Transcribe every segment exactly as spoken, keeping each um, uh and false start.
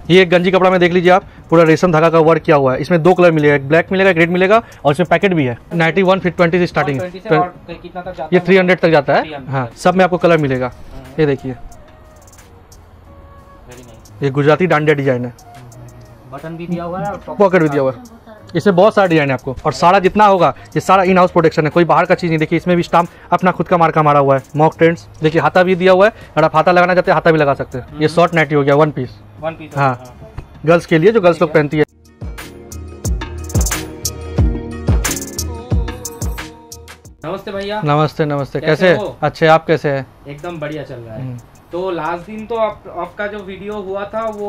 ये एक गंजी कपड़ा में देख लीजिए आप, पूरा रेशम धागा का वर्क किया हुआ है। इसमें दो कलर मिलेगा, एक ब्लैक मिलेगा, एक रेड मिलेगा और इसमें पैकेट भी है। नाइन्टी वन फिट ट्वेंटी से स्टार्टिंग है, कितना तक जाता ये थ्री हंड्रेड तक जाता है। हाँ, सब में आपको कलर मिलेगा। ये देखिए, ये गुजराती डांडिया डिजाइन है, बटन भी दिया हुआ है और पॉकेट भी दिया हुआ है। इसमें बहुत सारा डिजाइन है आपको, और सारा जितना होगा ये सारा इन हाउस प्रोडक्शन है, कोई बाहर का चीज़ नहीं। देखिए इसमें भी स्टाम्प अपना खुद का मार्का मारा हुआ है, मॉक ट्रेंड्स। देखिए हाथा भी दिया हुआ है, अगर आप हाथा लगाना चाहते हैं हाथा भी लगा सकते हैं। ये शॉर्ट नाइटी हो गया, वन पीस वन पीस हाँ, गर्ल्स के लिए, जो गर्ल्स लोग पहनती है। नमस्ते भैया। नमस्ते नमस्ते, कैसे कैसे? अच्छे, आप कैसे हैं? एकदम बढ़िया चल रहा है। तो लास्ट दिन तो आप, आपका जो वीडियो हुआ था वो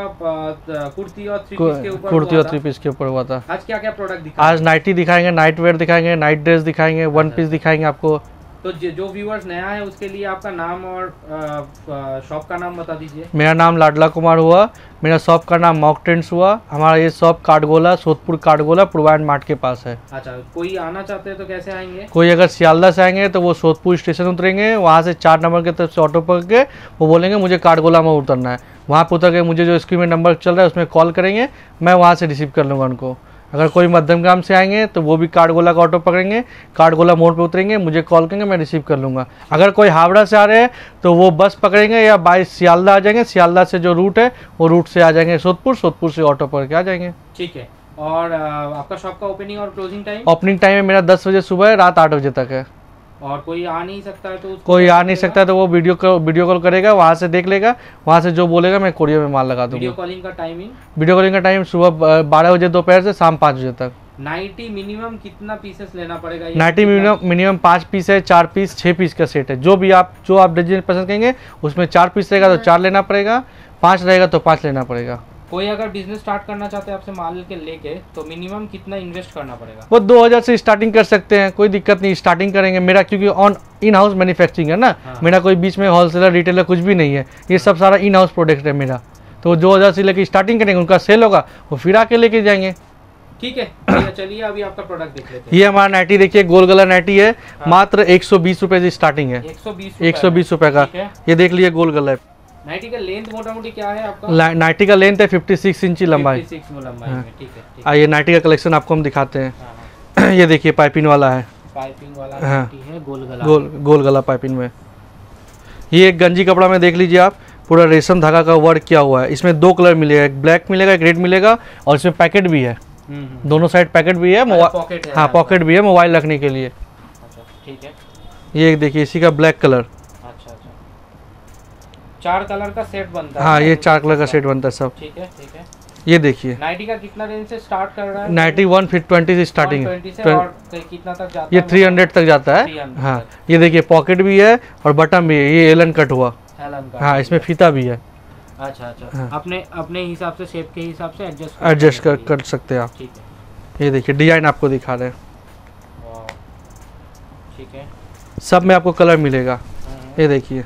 आपका कुर्ती और थ्री पीस के ऊपर कुर्ती और थ्री पीस के ऊपर हुआ था। आज क्या क्या प्रोडक्ट दिखा? आज नाइटी दिखाएंगे, नाइट वेयर दिखाएंगे, नाइट ड्रेस दिखाएंगे, वन पीस दिखाएंगे आपको। तो जो व्यूअर्स नया है उसके लिए आपका नाम और शॉप का नाम बता दीजिए। मेरा नाम लाडला कुमार हुआ, मेरा शॉप का नाम मॉक ट्रेंड्स हुआ। हमारा ये शॉप काठगोला, सोदपुर काठगोला पूर्वायन मार्ट के पास है। अच्छा, कोई आना चाहते हैं तो कैसे आएंगे? कोई अगर सियालदा से आएंगे तो वो सोदपुर स्टेशन उतरेंगे, वहाँ से चार नंबर की तरफ से ऑटो पकड़ के वो बोलेंगे मुझे काठगोला में उतरना है। वहाँ पर उतर के मुझे जो स्क्रीन में नंबर चल रहा है उसमें कॉल करेंगे, मैं वहाँ से रिसीव कर लूँगा उनको। अगर कोई मध्यम ग्राम से आएंगे तो वो भी काठगोला का ऑटो पकड़ेंगे, काठगोला मोड़ पे उतरेंगे, मुझे कॉल करेंगे, मैं रिसीव कर लूँगा। अगर कोई हावड़ा से आ रहे हैं तो वो बस पकड़ेंगे या बाई सियालदा आ जाएंगे, सियालदा से जो रूट है वो रूट से आ जाएंगे सोदपुर, सोदपुर से ऑटो पकड़ के आ जाएंगे। ठीक है। और आपका शॉप का ओपनिंग और क्लोजिंग टाइम? ओपनिंग टाइम है मेरा दस बजे सुबह, रात आठ बजे तक है। और कोई आ नहीं सकता है तो कोई आ नहीं सकता है तो वो वीडियो कॉल वीडियो कॉल करेगा, वहाँ से देख लेगा, वहाँ से जो बोलेगा मैं कोरियर में माल लगा दूँगा। वीडियो कॉलिंग का टाइमिंग? वीडियो कॉलिंग का टाइम सुबह बारह बजे दोपहर से शाम पाँच बजे तक। नाइटी मिनिमम कितना पीसेस लेना पड़ेगा? नाइटी मिनिमम मिनिमम पाँच पीस है, चार पीस, छः पीस का सेट है। जो भी आप जो आप डिजाइन पसंद करेंगे उसमें चार पीस रहेगा तो चार लेना पड़ेगा, पाँच रहेगा तो पाँच लेना पड़ेगा। कोई अगर बिजनेस स्टार्ट करना चाहते हैं आपसे माल के लेके तो मिनिमम कितना इन्वेस्ट करना पड़ेगा? वो दो हज़ार से स्टार्टिंग कर सकते हैं, कोई दिक्कत नहीं, स्टार्टिंग करेंगे। मेरा क्योंकि ऑन इन हाउस मैन्युफैक्चरिंग है ना, हाँ। मेरा कोई बीच में होलसेलर रिटेलर कुछ भी नहीं है, ये सब सारा इन हाउस प्रोडक्ट है मेरा। तो दो हज़ार से लेकर स्टार्टिंग करेंगे, उनका सेल होगा वो फिर आके लेके जाएंगे। ठीक है, चलिए अभी आपका प्रोडक्ट देख लेते हैं। ये हमारा नाइटी देखिए, गोल गला नाइटी है। हाँ। मात्र एक सौ बीस रुपए से स्टार्टिंग है, एक सौ बीस एक सौ बीस रुपए का। ये देख लीजिए गोल गला है। नाइटी का लेंथ मोटा मोटी क्या है आपका? नाइटी का लेंथ है छप्पन इंची लंबाई। लंबाई में, ठीक है। हाँ, ये नाइटी का कलेक्शन आपको हम दिखाते हैं। हाँ। ये देखिए पाइपिंग वाला है, पाइपिंग वाला हाँ। है, गोल गला, गोल गोल गला पाइपिंग में। ये एक गंजी कपड़ा में देख लीजिए आप, पूरा रेशम धागा का वर्क किया हुआ है। इसमें दो कलर मिलेगा, एक ब्लैक मिलेगा, एक रेड मिलेगा और इसमें पैकेट भी है, दोनों साइड पैकेट भी है। पॉकेट है, हाँ पॉकेट भी है मोबाइल रखने के लिए। अच्छा ठीक है। ये देखिए इसी का ब्लैक कलर। अच्छा अच्छा, चार कलर का सेट बनता है। हाँ, ये चार कलर का सेट बनता है सब। ठीक है ठीक है। ये देखिए नाइटी का कितना रेंज से स्टार्ट कर रहा है? नाइटी वन फिट ट्वेंटी से स्टार्टिंग है, और कितना तक जाता है? ये थ्री हंड्रेड तक जाता है। हाँ, ये देखिए पॉकेट भी है और बटन भी है, ये एलन कट हुआ। हाँ, इसमें फीता भी है। अच्छा अच्छा, हाँ। अपने अपने हिसाब से शेप के हिसाब से एडजस्ट एडजस्ट कर, कर सकते हैं आप। ठीक है। ये देखिए डिजाइन आपको दिखा रहे हैं, ठीक है। सब में आपको कलर मिलेगा। ये देखिए,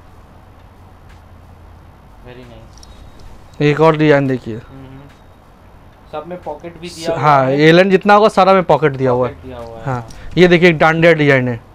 वेरी नाइस। एक और डिजाइन देखिए, सब में पॉकेट भी दिया हुआ है। हाँ, एलन जितना होगा सारा में पॉकेट दिया हुआ है। हाँ, ये देखिए एक डांडिया डिजाइन है,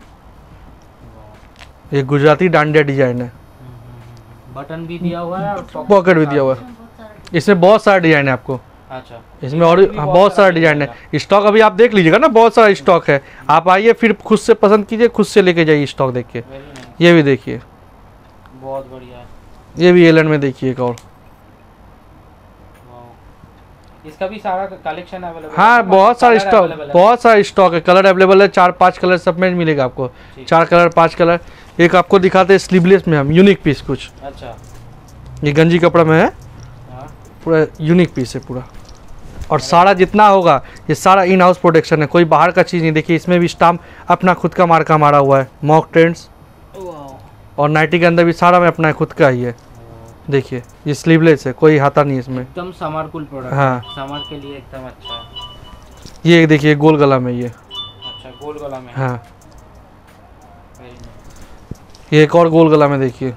ये गुजराती डांडिया डिजाइन है, बटन भी दिया हुआ है और पॉकेट भी दिया हुआ है। इसमें बहुत सारा डिजाइन है आपको। अच्छा, इसमें और हाँ, बहुत सारा डिजाइन है। स्टॉक अभी आप देख लीजिएगा ना, बहुत सारा स्टॉक है। आप आइए फिर खुद से पसंद कीजिए, खुद से लेके जाइए स्टॉक देख के। ये भी देखिए, बहुत बढ़िया है। ये भी एलन में देखिए एक और, इसका भी सारा कलेक्शन अवेलेबल है। हाँ, बहुत सारा स्टॉक, बहुत सारा स्टॉक है। कलर अवेलेबल है, चार पांच कलर सब में मिलेगा आपको, चार कलर पांच कलर। एक आपको दिखाते हैं स्लीवलेस में हम, यूनिक पीस कुछ। अच्छा, ये गंजी कपड़ा में है, पूरा यूनिक पीस है पूरा। और सारा जितना होगा ये सारा इन हाउस प्रोडक्शन है, कोई बाहर का चीज़ नहीं। देखिए इसमें भी स्टाम्प अपना खुद का मार्का मारा हुआ है, मॉक ट्रेंड्स। और नाइटी के अंदर भी सारा में अपना खुद का ही है। देखिए ये स्लीवलेस है, कोई हाथा नहीं इसमें, एकदम समर कूल प्रोडक्ट। हाँ, समर के लिए एकदम अच्छा है। ये देखिए गोल गला में, ये अच्छा गोल गला में, हाँ। ये एक और गोल गला में देखिए,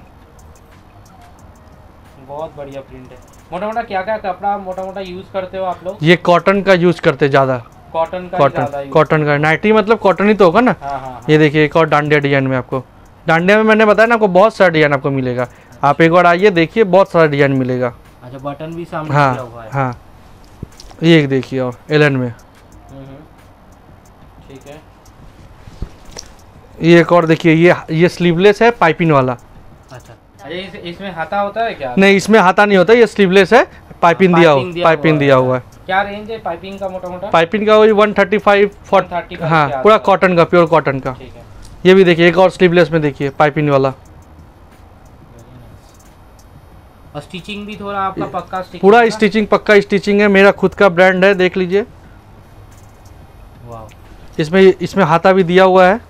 बहुत बढ़िया प्रिंट है। मोटा मोटा क्या क्या कपड़ा मोटा मोटा यूज करते हो आप लोग? ये कॉटन का यूज करते ज़्यादा, कॉटन का कॉटन कॉटन का नाइटी मतलब कॉटन ही तो होगा ना। हाँ, हाँ, ये देखिए एक और डांडिया डिजाइन में आपको, डांडिया में मैंने बताया ना आपको बहुत सारा डिजाइन आपको मिलेगा। आप एक बार आइए देखिए, बहुत सारा डिजाइन मिलेगा। अच्छा, बटन भी सामने हाँ दिया हुआ है। हाँ, ये एक देखिए और एलन में। हम्म, ठीक है। ये एक और देखिए, ये ये स्लीवलेस है पाइपिंग वाला। अच्छा, अरे इस, इसमें हाथा होता है क्या? नहीं, इसमें हाथा नहीं होता, ये स्लीवलेस है, पाइपिंग दिया हुआ, पाइपिंग दिया हुआ है। क्या रेंज है पाइपिंग का मोटा मोटा? पाइपिंग का वही वन थर्टी फाइव फोर्टी, हाँ पूरा कॉटन का, प्योर कॉटन का। ठीक है। ये भी देखिए एक और स्लीवलेस में देखिए पाइपिंग वाला। और स्टिचिंग भी थोड़ा आपका पक्का स्टिचिंग? पूरा स्टिचिंग पक्का स्टिचिंग है, मेरा खुद का ब्रांड है, देख लीजिए। वाह, इसमें इसमें हाथा भी दिया हुआ है,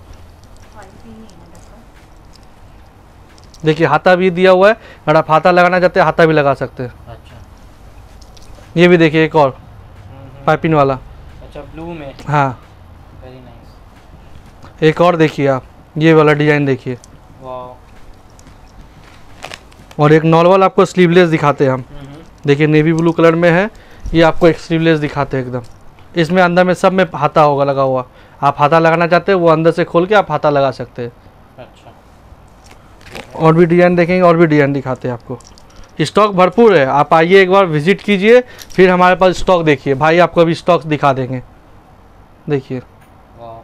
देखिए हाथा भी दिया हुआ है, अगर आप हाथा लगाना चाहते हैं हाथा भी लगा सकते हैं। अच्छा, ये भी देखिए एक और पाइपिंग वाला। अच्छा, ब्लू में। हाँ, वेरी नाइस। एक और देखिए आप, ये वाला डिजाइन देखिए। वाह, और एक नॉर्मल आपको स्लीवलेस दिखाते हैं हम, देखिए नेवी ब्लू कलर में है, ये आपको एक स्लीवलेस दिखाते हैं एकदम। इसमें अंदर में सब में हाथा होगा लगा हुआ, आप हाथा लगाना चाहते हैं वो अंदर से खोल के आप हाथा लगा सकते हैं। अच्छा, और भी डिजाइन देखेंगे, और भी डिजाइन दिखाते हैं आपको। स्टॉक भरपूर है, आप आइए एक बार विजिट कीजिए, फिर हमारे पास स्टॉक देखिए, भाई आपको अभी स्टॉक दिखा देंगे, देखिए। वाह,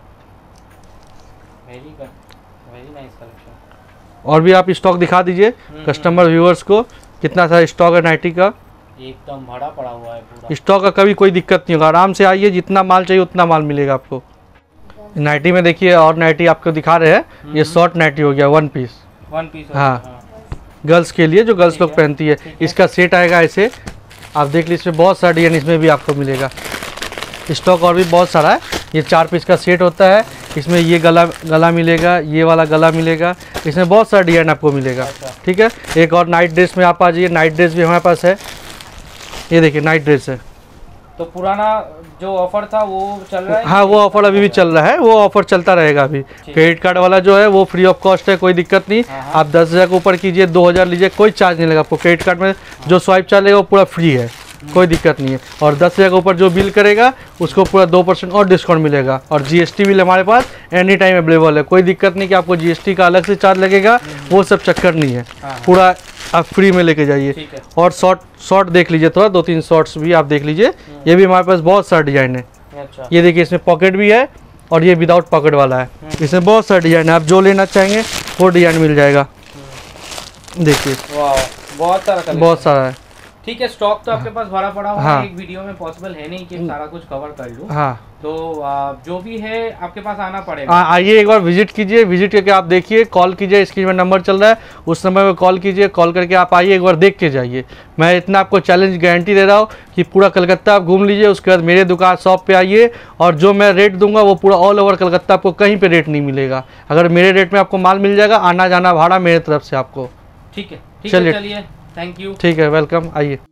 very good, very nice collection. और भी आप स्टॉक दिखा दीजिए कस्टमर व्यूअर्स को, कितना सारा स्टॉक है नाइटी का। एकदम भरा पड़ा हुआ है पूरा। स्टॉक का कभी कोई दिक्कत नहीं होगा, आराम से आइए, जितना माल चाहिए उतना माल मिलेगा आपको। नाइटी में देखिए और नाइटी आपको दिखा रहे हैं, ये शॉर्ट नाइटी हो गया, वन पीस, वन पीस। हाँ, गर्ल्स के लिए, जो गर्ल्स लोग पहनती है। इसका सेट आएगा ऐसे, आप देख लीजिए, इसमें बहुत सारा डिजाइन इसमें भी आपको मिलेगा। स्टॉक और भी बहुत सारा है, ये चार पीस का सेट होता है, इसमें ये गला गला मिलेगा, ये वाला गला मिलेगा, इसमें बहुत सारा डिजाइन आपको मिलेगा। ठीक है, एक और नाइट ड्रेस में आप आ जाइए, नाइट ड्रेस भी हमारे पास है, ये देखिए नाइट ड्रेस है। तो पुराना जो ऑफर था वो चल रहा है? हाँ, वो ऑफर अभी भी चल रहा है, वो ऑफर चलता रहेगा अभी। क्रेडिट कार्ड वाला जो है वो फ्री ऑफ कॉस्ट है, कोई दिक्कत नहीं। आप दस हज़ार के ऊपर कीजिए, दो हज़ार लीजिए, कोई चार्ज नहीं लगेगा आपको। क्रेडिट कार्ड में जो स्वाइप चलेगा वो पूरा फ्री है, कोई दिक्कत नहीं है। और दस हज़ार के ऊपर जो बिल करेगा उसको पूरा दो परसेंट और डिस्काउंट मिलेगा। और जीएसटी बिल हमारे पास एनी टाइम अवेलेबल है, कोई दिक्कत नहीं कि आपको जीएसटी का अलग से चार्ज लगेगा, वो सब चक्कर नहीं है, पूरा आप फ्री में लेके जाइए। और शॉर्ट शॉर्ट देख लीजिए, थोड़ा दो तीन शॉर्ट्स भी आप देख लीजिए, ये भी हमारे पास बहुत सारा डिजाइन है। अच्छा, ये देखिए इसमें पॉकेट भी है, और ये विदाउट पॉकेट वाला है, इसमें बहुत सारा डिजाइन है, आप जो लेना चाहेंगे वो डिजाइन मिल जाएगा। देखिए बहुत सारा बहुत सारा है। ठीक है, स्टॉक तो आपके पास भरा पड़ा हुआ हाँ। है, एक वीडियो में पॉसिबल है नहीं कि सारा कुछ कवर कर लूं। हाँ, तो आ, जो भी है आपके पास आना पड़ेगा। हाँ, आइए एक बार विजिट कीजिए, विजिट करके आप देखिए, कॉल कीजिए, स्क्रीन में नंबर चल रहा है, उस नंबर में कॉल कीजिए, कॉल करके आप आइए एक बार देख के जाइए। मैं इतना आपको चैलेंज गारंटी दे रहा हूँ कि पूरा कलकत्ता आप घूम लीजिए, उसके बाद मेरे दुकान शॉप पे आइए, और जो मैं रेट दूंगा वो पूरा ऑल ओवर कलकत्ता आपको कहीं पे रेट नहीं मिलेगा। अगर मेरे रेट में आपको माल मिल जाएगा, आना जाना भाड़ा मेरे तरफ से आपको। ठीक है, ठीक है, चलिए, चलिए, थैंक यू। ठीक है, वेलकम, आइए।